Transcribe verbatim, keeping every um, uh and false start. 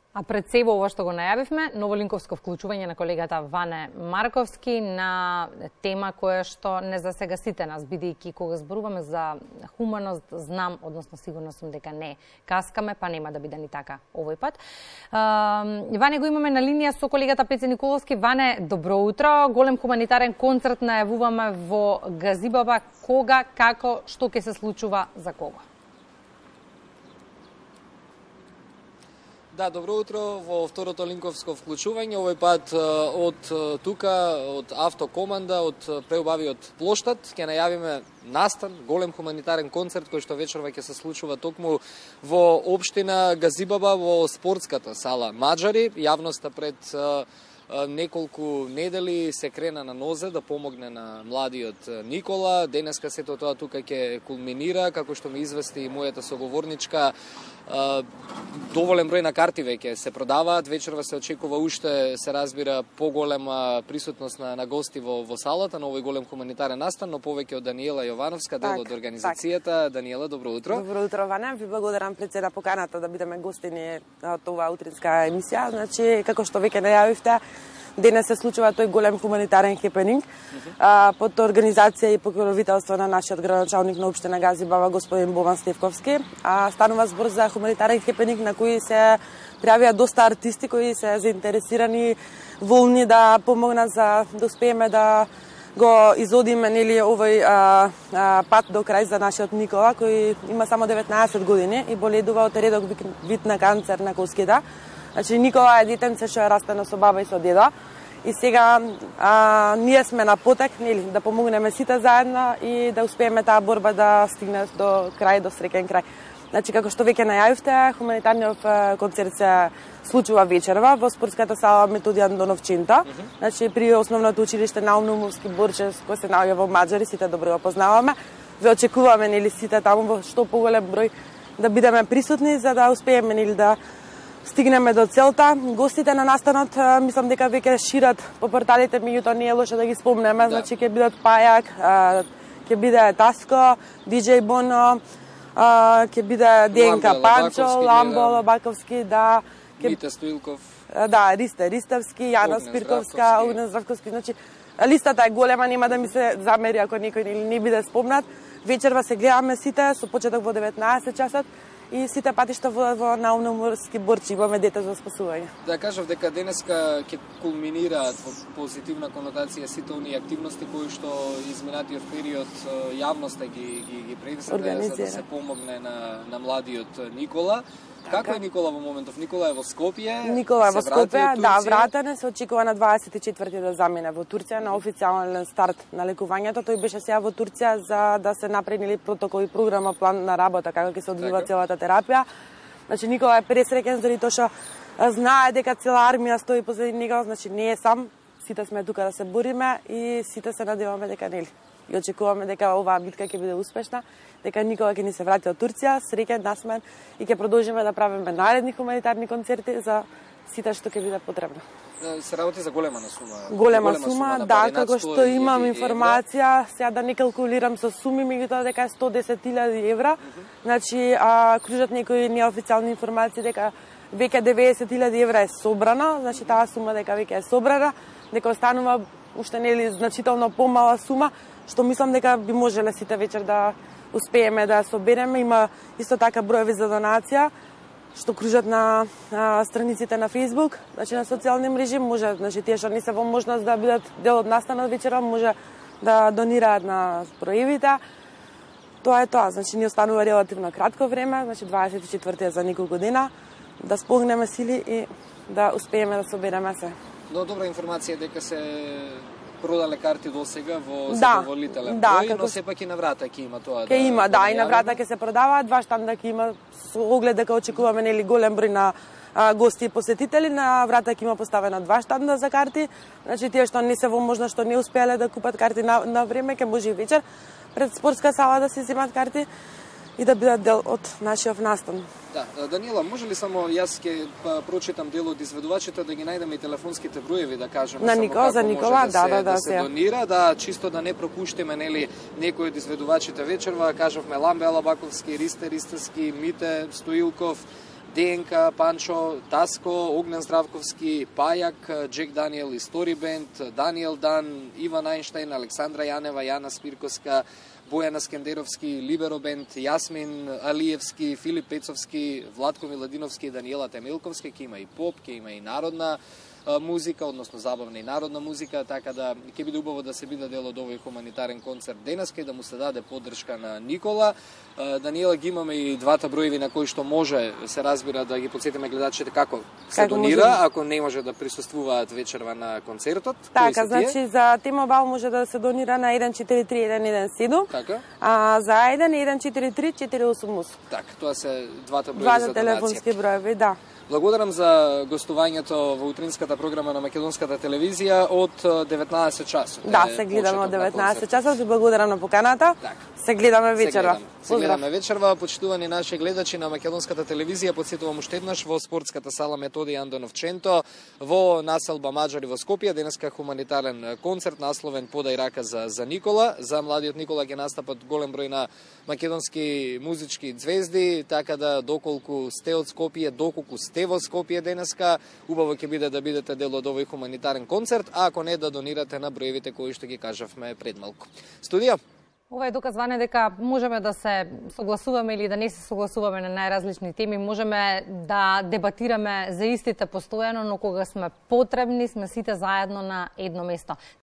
А пред се во ова што го најавивме, новолинковско вклучување на колегата Ване Марковски на тема која што не засега сите нас, бидејќи кога зборуваме за хуманост, знам, односно сигурно сум дека не каскаме, па нема да биде ни така овој пат. Ване го имаме на линија со колегата Пеце Николовски. Ване, добро утро. Голем хуманитарен концерт најавуваме во Газибаба. Кога, како, што ќе се случува, за кого? Да, добро утро во второто линковско вклучување, овој пат од тука, од автокоманда, од преубавиот плоштад, ќе најавиме настан, голем хуманитарен концерт кој што вечерва ќе се случува токму во општина Газибаба во спортската сала Маџари. Јавноста пред неколку недели се крена на нозе да помогне на младиот Никола. Денеска сето тоа тука ќе кулминира, како што ми извести и мојата соговорничка. Доволен број на карти веќе се продаваат. Вечерва се очекува уште, се разбира, поголема присутност на, на гости во, во салата на овој голем хуманитарен настан, но повеќе од Даниела Јовановска, дел од организацијата. Так. Даниела, добро утро. Добро утро, Ване. Ви благодарам пред се на поканата да бидеме гостини од оваа утринска емисија. Значи, како што веќе најавивте, денес се случува тој голем хуманитарен хепенинг uh-huh. под организација и покровителство на нашиот градоначалник на општина Газибаба, господин Бован Стевковски. А станува збор за хуманитарен хепенинг на кој се пријавија доста артисти кои се заинтересирани, волни да помогнат за да успееме да го изодиме нели овој а, а, пат до крај за нашиот Никола, кој има само деветнаесет години и боледува од редок вид на канцер на коските. Значи, Никола е детенце што е растено со баба и со деда. И сега а, ние сме на потек, нели, да помогнеме сите заедно и да успееме таа борба да стигне до крај, до среќен крај. Значи, како што веќе најавивте, хуманитарниот концерт се случува вечерва во спортската сала Методијан Доновчинта. Значи, при основното училиште Наумнумовски Борчес, кој се наоѓа во Маџари, сите добро го познаваме. Ве очекуваме, нели, сите таму во што поголем број да бидеме присутни за да успееме, нели, да стигнеме до целта. Гостите на настанот, мислам дека веќе шират по порталите, меѓутоа не е лошо да ги спомнеме. Да. Значи, ќе бидат Пајак, ќе биде Таско, диџеј Боно, ќе биде Денка Панчо, Ламбо Лобаковски, да, Мите Стоилков, да, Ристе Ристевски, Јана Спирковска, Огнен Здравковски. Значи, листата е голема, нема да ми се замери ако некој не, не биде спомнат. Вечерва се гледаме сите со почеток во деветнаесет часот. И сите патишта во, во Наумнумовски Борчи имаме дете за спасување. Да кажав дека денеска ќе кулминираат во позитивна конотација сите оние активности кои што изминатиот период јавноста ги ги ги пренесе за да се помогне на на младиот Никола. Така. Како е Никола во моментов? Никола е во Скопје. Никола е во Скопје, да, вратен се очекува на дваесет и четврти да замине во Турција на официјален старт на лекувањето. Тој беше сега во Турција за да се направи протокол и програма, план на работа како ќе се одвива целата терапија. Значи Никола е пресреќен заради тоа што знае дека цела армија стои позади него, значи не е сам. Сите сме тука да се бориме и сите се надеваме дека нели и очекуваме дека оваа битка ќе биде успешна, дека Никола ќе ни се врати од Турција, среќен, насмеен и ќе продолжиме да правиме наредни хуманитарни концерти за сите што ќе биде потребно. Се работи за голема сума. Голема, голема сума, сума да, како што имам информација, сега да не калкулирам со суми, меѓутоа дека е сто десет илјади евра. Uh-huh. Значи, а, кружат некои неофицијални информации дека веќе деветдесет илјади евра е собрано, значи таа сума дека веќе е собрана, дека останува уште нели значително помала сума, што мислам дека би можеле сите вечер да успееме да собереме. Има исто така броеви за донација што кружат на, на страниците на Facebook, значи на социјални мрежи, може, значи тие што не се во можност да бидат дел од настанот вечера, може да донираат на проявите. Тоа е тоа, значи ни останува релативно кратко време, значи дваесет и четврти е за неколку дена, да спогнеме сили и да успееме да собереме се. Но добра информација дека се продале карти до сега во задоволителен да, број, да, но сепак и на врата ќе има тоа. Ќе да, има, да, да и на врата ќе се продаваат, два штанда ќе има со оглед дека очекуваме нели голем број на а, гости и посетители, на врата ќе има поставено два штанда за карти. Значи тие што не се во можност, што не успеале да купат карти на, на време, ќе може и вечер пред спортска сала да се земат карти и да бидат дел од нашиот настан. Да, Даниела, може ли само јас ќе прочитам дел од изведувачите да ги најдеме и телефонските броеви да кажеме на само Никола, како за Никола, може да, да, се, да, да, да се донира, да чисто да не пропуштиме нели некој од изведувачите вечерва, кажавме Ламбе Алабаковски, Ристе Ристевски, Мите Стоилков, ДНК, Панчо, Таско, Огнен Здравковски, Пајак, Джек Даниел и Стори Бенд, Даниел Дан, Иван Ајнштајн, Александра Јанева, Јана Спирковска, Бојана Скендеровски, Либеро Бенд, Јасмин Алиевски, Филип Пецовски, Владко Миладиновски, Даниела Темелковски, ке има и поп, ке има и народна музика, односно забавна и народна музика, така да ќе биде убаво да се биде дел од овој хуманитарен концерт денеска и да му се даде поддршка на Никола. Даниела, ги имаме и двата броеви на кои што може, се разбира, да ги подсетиме гледачите како се Како донира, може... ако не може да присуствуваат вечерва на концертот. Така, значи за T-Mobile може да се донира на еден четири три еден еден седум, така? А за еден еден четири три четири осум осум. Така, тоа се двата броеви Двата за телефонски броеви, да. Благодарам за гостувањето во утринската програма на Македонската телевизија од деветнаесет часот. Да, се гледаме од деветнаесет часот. Ви благодарам на поканата. Так. Се гледаме вечерва. Се гледаме вечерва. Почитувани наши гледачи на Македонската телевизија, потсетувам уште еднаш во спортската сала Методи Андонов Ченто во населба Маџари во Скопје, денеска хуманитарен концерт насловен Подај рака за за Никола. За младиот Никола ќе настапат голем број на македонски музички звезди, така да доколку сте од Скопје, доколку сте во Скопје денеска, убаво ќе биде да бидете дел од овој хуманитарен концерт, а ако не да донирате на броевите кои што ги кажавме пред малку. Студија. Ова е доказ, Ване, дека можеме да се согласуваме или да не се согласуваме на најразлични теми, можеме да дебатираме за истите постојано, но кога сме потребни, сме сите заедно на едно место.